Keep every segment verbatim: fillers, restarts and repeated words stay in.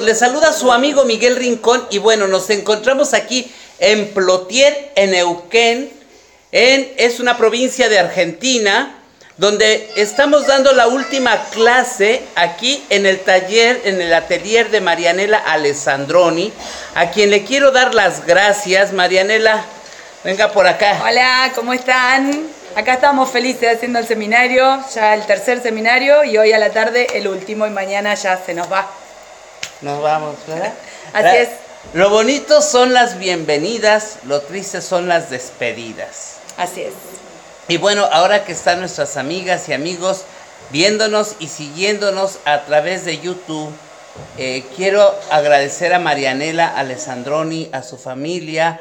todos, les saluda su amigo Miguel Rincón y bueno, nos encontramos aquí en Plotier, en Neuquén, en, es una provincia de Argentina, donde estamos dando la última clase aquí en el taller, en el atelier de Marianela Alessandroni, a quien le quiero dar las gracias. Marianela, venga por acá. Hola, ¿cómo están? Acá estamos felices haciendo el seminario, ya el tercer seminario y hoy a la tarde el último y mañana ya se nos va. Nos vamos, ¿verdad? Así la, es. Lo bonito son las bienvenidas, lo triste son las despedidas. Así es. Y bueno, ahora que están nuestras amigas y amigos viéndonos y siguiéndonos a través de YouTube, eh, quiero agradecer a Marianela Alessandroni, a su familia,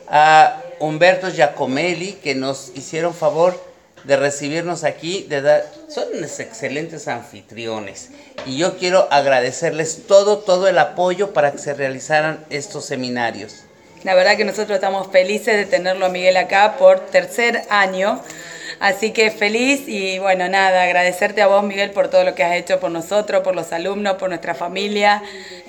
a Humberto Giacomelli, que nos hicieron favor de recibirnos aquí, de dar, son unos excelentes anfitriones. Y yo quiero agradecerles todo, todo el apoyo para que se realizaran estos seminarios. La verdad que nosotros estamos felices de tenerlo a Miguel acá por tercer año. Así que feliz y bueno, nada, agradecerte a vos, Miguel, por todo lo que has hecho por nosotros, por los alumnos, por nuestra familia.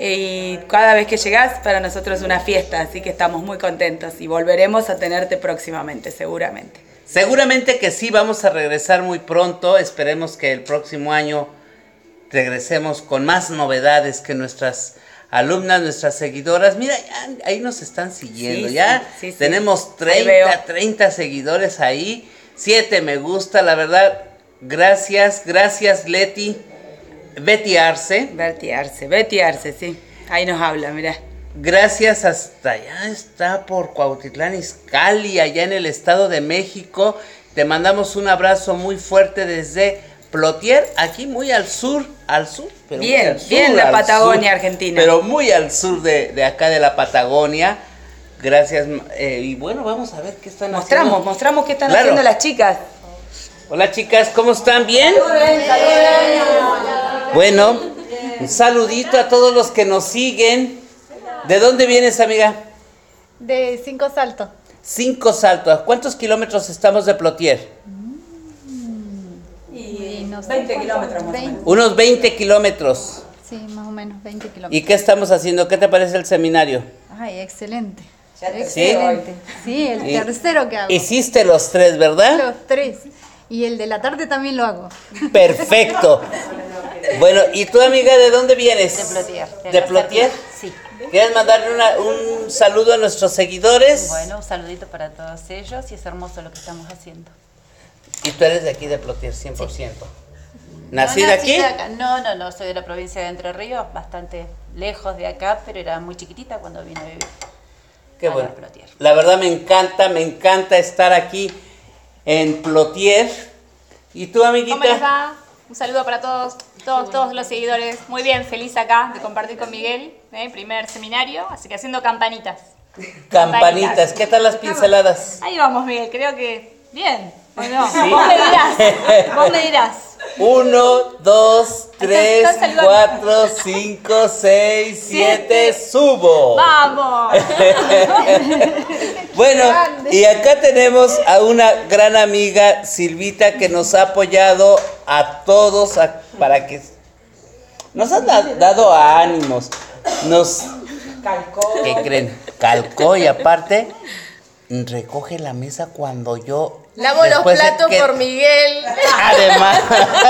Y cada vez que llegás, para nosotros es una fiesta, así que estamos muy contentos y volveremos a tenerte próximamente, seguramente. Seguramente que sí, vamos a regresar muy pronto. Esperemos que el próximo año regresemos con más novedades que nuestras alumnas, nuestras seguidoras. Mira, ya, ahí nos están siguiendo, sí, ya sí, sí, sí. Tenemos treinta, treinta seguidores ahí. Siete me gusta, la verdad, gracias, gracias Leti, Betty Arce. Betty Arce, Betty Arce, sí, ahí nos habla, mirá. Gracias, hasta allá está por Cuautitlán Izcalli, allá en el Estado de México. Te mandamos un abrazo muy fuerte desde Plotier, aquí muy al sur, al sur. Pero bien, muy al sur, bien la Patagonia sur, argentina. Pero muy al sur de, de acá de la Patagonia. Gracias, eh, y bueno, vamos a ver qué están mostramos, haciendo. Mostramos qué están claro. haciendo las chicas. Hola chicas, ¿cómo están? ¿Bien? Saluden, saluden. Bueno, un saludito a todos los que nos siguen. ¿De dónde vienes, amiga? De Cinco Saltos. Cinco Saltos. ¿Cuántos kilómetros estamos de Plotier? Mm. Y no sé, veinte kilómetros más o menos. Unos veinte kilómetros. Sí, más o menos veinte kilómetros. ¿Y qué estamos haciendo? ¿Qué te parece el seminario? Ay, excelente. ¿Sí? Excelente. Sí, el y tercero que hago. Hiciste los tres, ¿verdad? Los tres. Y el de la tarde también lo hago. Perfecto. Bueno, ¿y tú, amiga, de dónde vienes? De Plotier. ¿De, ¿De Plotier? Sí. ¿Quieres mandarle una, un saludo a nuestros seguidores? Bueno, un saludito para todos ellos y es hermoso lo que estamos haciendo. ¿Y tú eres de aquí de Plotier, cien por ciento? Sí. ¿Nacida no, aquí? Acá. No, no, no, soy de la provincia de Entre Ríos, bastante lejos de acá, pero era muy chiquitita cuando vine a vivir. Qué bueno. La verdad me encanta, me encanta estar aquí en Plotier. ¿Y tú, amiguita? ¿Cómo les va? Un saludo para todos, todos, todos los seguidores. Muy bien, feliz acá de compartir con Miguel, ¿eh? Primer seminario, así que haciendo campanitas. Campanitas. Campanitas. ¿Qué tal las pinceladas? Ahí vamos, Miguel, creo que bien. ¿O no? ¿Sí? Vos me dirás, vos me dirás. Uno, dos, tres, cuatro, cinco, seis, siete, subo. ¡Vamos! Bueno, y acá tenemos a una gran amiga, Silvita, que nos ha apoyado a todos a, para que nos han da, dado ánimos. Nos calcó. ¿Qué creen? Calcó y aparte recoge la mesa cuando yo lavo los platos que... por Miguel. Además,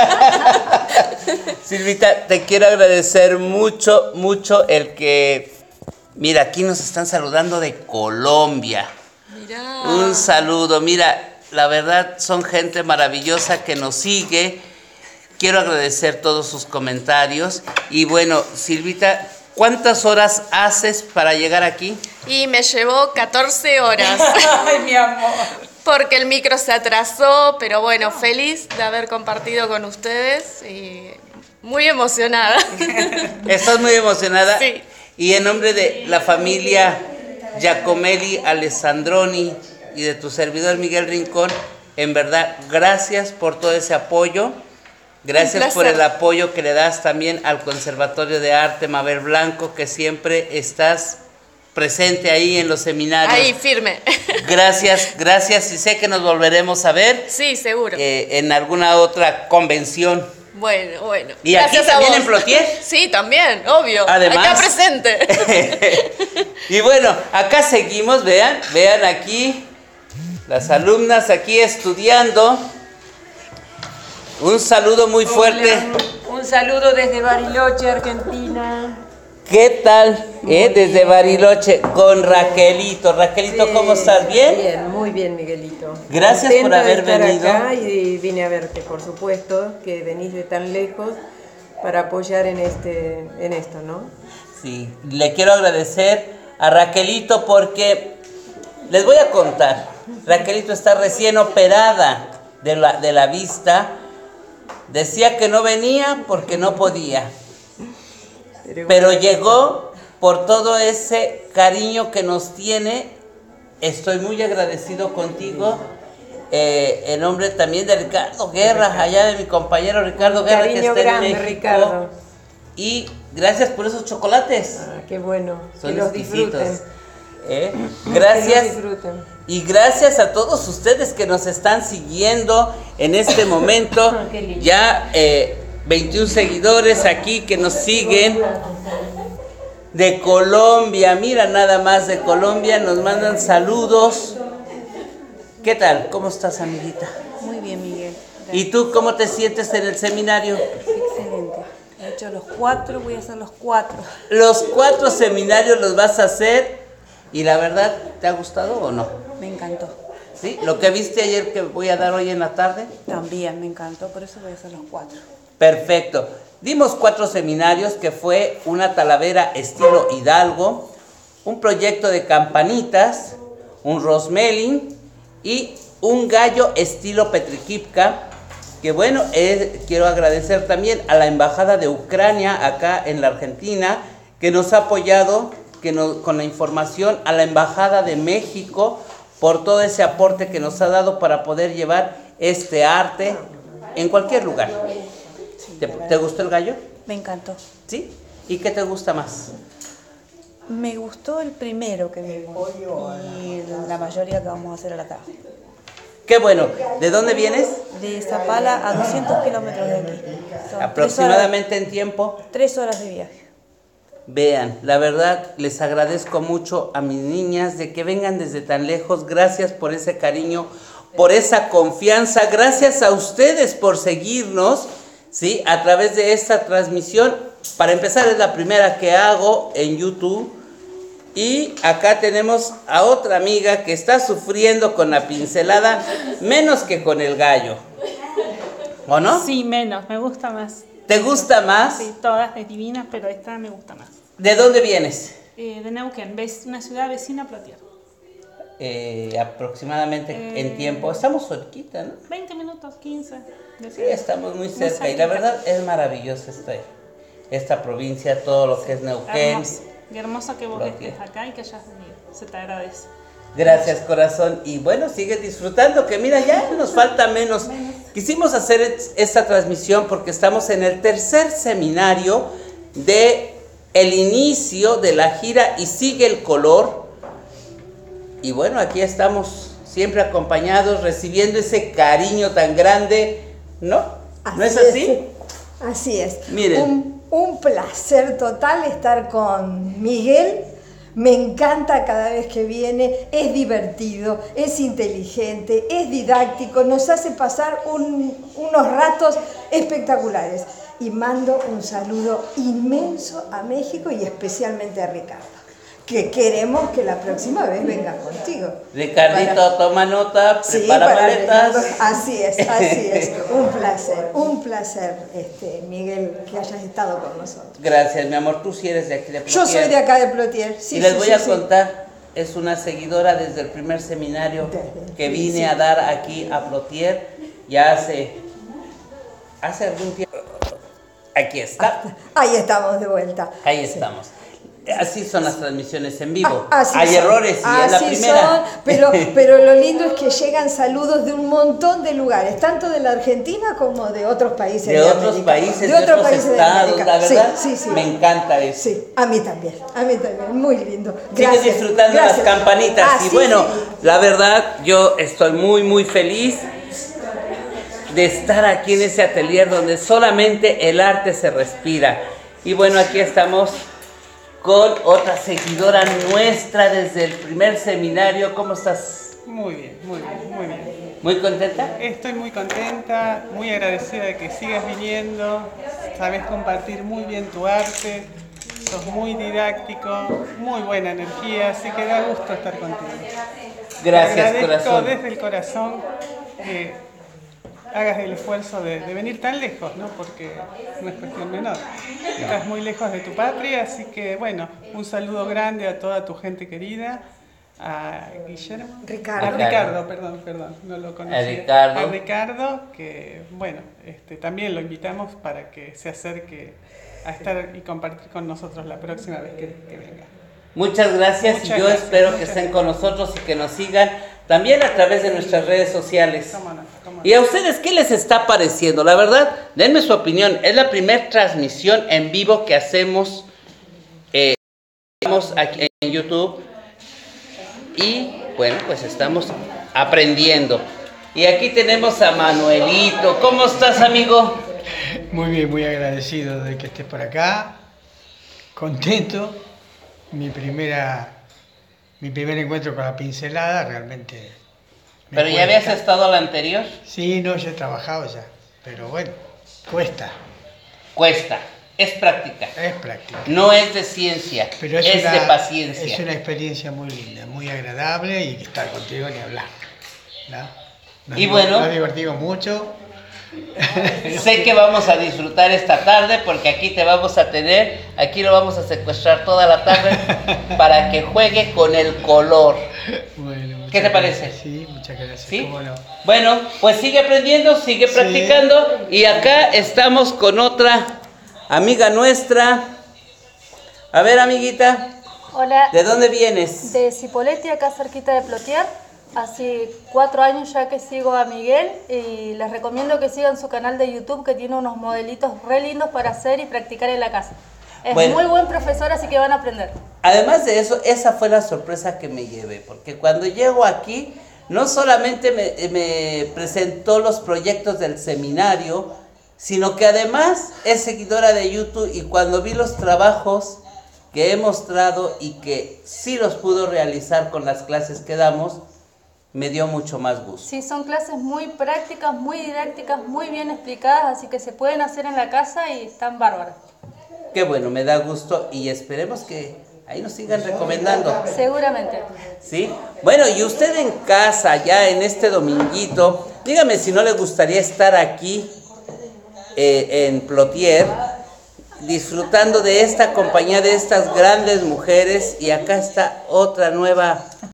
Silvita, te quiero agradecer mucho, mucho el que, mira, aquí nos están saludando de Colombia. Mirá. Un saludo, mira, la verdad son gente maravillosa que nos sigue. Quiero agradecer todos sus comentarios. Y bueno, Silvita, ¿cuántas horas haces para llegar aquí? Y me llevó catorce horas. Ay, mi amor. Porque el micro se atrasó, pero bueno, feliz de haber compartido con ustedes y muy emocionada. ¿Estás muy emocionada? Sí. Y en nombre de la familia Giacomelli Alessandroni y de tu servidor Miguel Rincón, en verdad, gracias por todo ese apoyo. Gracias por el apoyo que le das también al Conservatorio de Arte Mabel Blanco, que siempre estás presente ahí en los seminarios. Ahí, firme. Gracias, gracias. Y sé que nos volveremos a ver. Sí, seguro. Eh, en alguna otra convención. Bueno, bueno. ¿Y aquí Gracias a también vos. en Plotier? Sí, también, obvio. Además. Acá presente. Y bueno, acá seguimos, vean, vean aquí, las alumnas aquí estudiando. Un saludo muy fuerte. Hola, un saludo desde Bariloche, Argentina. ¿Qué tal? Eh, desde Bariloche con Raquelito. Raquelito, Sí, ¿cómo estás? ¿Bien? Bien, muy bien, Miguelito. Gracias por Contenta de haber estar venido. acá y vine a verte, por supuesto, que venís de tan lejos para apoyar en este, en esto, ¿no? Sí, le quiero agradecer a Raquelito porque les voy a contar. Raquelito está recién operada de la, de la vista. Decía que no venía porque no podía. Pero, Pero llegó por todo ese cariño que nos tiene. Estoy muy agradecido contigo. Eh, en nombre también de Ricardo Guerra, allá de mi compañero Ricardo Guerra, que cariño está grande, en México. Ricardo. Y gracias por esos chocolates. Ah, qué bueno, Son que los exquisitos. disfruten. ¿Eh? Que Gracias. los disfruten. Y gracias a todos ustedes que nos están siguiendo en este momento. Qué lindo. Ya eh, veintiún seguidores aquí que nos siguen. De Colombia, mira nada más de Colombia, nos mandan saludos. ¿Qué tal? ¿Cómo estás, amiguita? Muy bien, Miguel. ¿Y tú cómo te sientes en el seminario? Excelente. He hecho los cuatro, voy a hacer los cuatro. Los cuatro seminarios los vas a hacer y la verdad, ¿te ha gustado o no? Me encantó. ¿Sí? ¿Lo que viste ayer que voy a dar hoy en la tarde? También me encantó, por eso voy a hacer los cuatro. Perfecto. Dimos cuatro seminarios que fue una talavera estilo Hidalgo, un proyecto de campanitas, un rosmelin y un gallo estilo Petriquipka. Que bueno, eh, quiero agradecer también a la Embajada de Ucrania acá en la Argentina que nos ha apoyado que nos, con la información, a la Embajada de México por todo ese aporte que nos ha dado para poder llevar este arte en cualquier lugar. ¿Te, te gustó el gallo? Me encantó. ¿Sí? ¿Y qué te gusta más? Me gustó el primero que vimos y la mayoría que vamos a hacer a la tarde. Qué bueno. ¿De dónde vienes? De Zapala a doscientos kilómetros de aquí. Son Aproximadamente en tiempo. Tres horas, tres horas de viaje. Vean, la verdad les agradezco mucho a mis niñas de que vengan desde tan lejos. Gracias por ese cariño, por esa confianza. Gracias a ustedes por seguirnos, ¿sí? A través de esta transmisión. Para empezar, es la primera que hago en YouTube. Y acá tenemos a otra amiga que está sufriendo con la pincelada menos que con el gallo. ¿O no? Sí, menos, me gusta más. ¿Te gusta más? Sí, todas es divinas, pero esta me gusta más. ¿De dónde vienes? Eh, de Neuquén, ves una ciudad vecina a Plotier. Eh, aproximadamente Eh, en tiempo. Estamos cerquita, ¿no? veinte minutos, quince. de Sí, aquí. estamos muy Muy cerca. Y la cerquita. verdad es maravillosa esta, esta provincia, todo lo que es Neuquén. Hermoso. Y hermoso que vos Plotier. estés acá y que hayas venido. Se te agradece. Gracias, corazón. Y bueno, sigue disfrutando, que mira, ya nos falta menos. Quisimos hacer es- esta transmisión porque estamos en el tercer seminario de el inicio de la gira Y Sigue el Color. Y bueno, aquí estamos siempre acompañados, recibiendo ese cariño tan grande, ¿no? ¿No es así? Así es. Miren. Un, un placer total estar con Miguel. Me encanta cada vez que viene, es divertido, es inteligente, es didáctico, nos hace pasar un- unos ratos espectaculares. Y mando un saludo inmenso a México y especialmente a Ricardo, que queremos que la próxima vez venga contigo. Ricardito, Para- toma nota, Sí, prepara para maletas. Ricardo. Así es, así es. Un placer, un placer, este, Miguel, que hayas estado con nosotros. Gracias, mi amor, tú sí eres de aquí de Yo Plotier. soy de acá de Plotier. Sí, y les sí, voy sí, a sí. contar, es una seguidora desde el primer seminario Desde el que vine principio. a dar aquí a Plotier, ya hace, hace algún tiempo. Aquí está, Ahí estamos de vuelta. ahí estamos. Así son las transmisiones en vivo. Ah, así Hay son. errores y es la Así primera. son, pero, pero lo lindo es que llegan saludos de un montón de lugares, tanto de la Argentina como de otros países de de, otros América. países, de, otros otros países de estados, América. la verdad, Sí, sí, sí. me encanta eso. Sí, a mí también, a mí también, muy lindo. Sigue Gracias. disfrutando gracias. las campanitas. Ah, y sí, bueno, sí. la verdad, yo estoy muy, muy feliz. de estar aquí en ese atelier donde solamente el arte se respira. Y bueno, aquí estamos con otra seguidora nuestra desde el primer seminario. ¿Cómo estás? Muy bien, muy bien, muy bien. ¿Muy contenta? Estoy muy contenta, muy agradecida de que sigas viniendo, sabes compartir muy bien tu arte, sos muy didáctico, muy buena energía, así que da gusto estar contigo. Gracias, Te agradezco corazón. desde el corazón que hagas el esfuerzo de, de venir tan lejos, ¿no? Porque no es cuestión menor. Estás muy lejos de tu patria, así que bueno, un saludo grande a toda tu gente querida. A Guillermo. Ricardo. A Ricardo, perdón, perdón, no lo conocía. A Ricardo. A Ricardo, que bueno, este, también lo invitamos para que se acerque a estar y compartir con nosotros la próxima vez que, que venga. Muchas gracias. Muchas y yo gracias, espero que muchas estén gracias. con nosotros y que nos sigan también a través de nuestras redes sociales. Cómo no, cómo no. ¿Y a ustedes qué les está pareciendo? La verdad, denme su opinión. Es la primera transmisión en vivo que hacemos eh, estamos aquí en YouTube. Y bueno, pues estamos aprendiendo. Y aquí tenemos a Manuelito. ¿Cómo estás, amigo? Muy bien, muy agradecido de que estés por acá. Contento. Mi primera, mi primer encuentro con la pincelada realmente. me ¿Pero ya cuesta. habías estado a la anterior? Sí, no, yo he trabajado ya. Pero bueno, cuesta. Cuesta. Es práctica. Es práctica. No es de ciencia. Pero es es, una, de paciencia. Es una experiencia muy linda, muy agradable y estar contigo ni hablar. ¿no? Nos Y div- bueno. Nos divertimos mucho. Sé que vamos a disfrutar esta tarde porque aquí te vamos a tener, aquí lo vamos a secuestrar toda la tarde para que juegue con el color. Bueno, ¿Qué te parece? gracias. Sí, muchas gracias. ¿Sí? ¿Cómo no? Bueno, pues sigue aprendiendo, sigue Sí. practicando y acá estamos con otra amiga nuestra. A ver, amiguita, Hola, ¿de dónde vienes? de Cipolletti, acá cerquita de Plotier. Hace cuatro años ya que sigo a Miguel y les recomiendo que sigan su canal de YouTube que tiene unos modelitos re lindos para hacer y practicar en la casa. Es Bueno. muy buen profesor, así que van a aprender. Además de eso, esa fue la sorpresa que me llevé, porque cuando llego aquí, no solamente me, me presentó los proyectos del seminario, sino que además es seguidora de YouTube y cuando vi los trabajos que he mostrado y que sí los pudo realizar con las clases que damos, me dio mucho más gusto. Sí, son clases muy prácticas, muy didácticas, muy bien explicadas, así que se pueden hacer en la casa y están bárbaras. Qué bueno, me da gusto y esperemos que ahí nos sigan recomendando. Seguramente. ¿Sí? Bueno, y usted en casa, ya en este dominguito, dígame si no le gustaría estar aquí eh, en Plotier, disfrutando de esta compañía de estas grandes mujeres. Y acá está otra nueva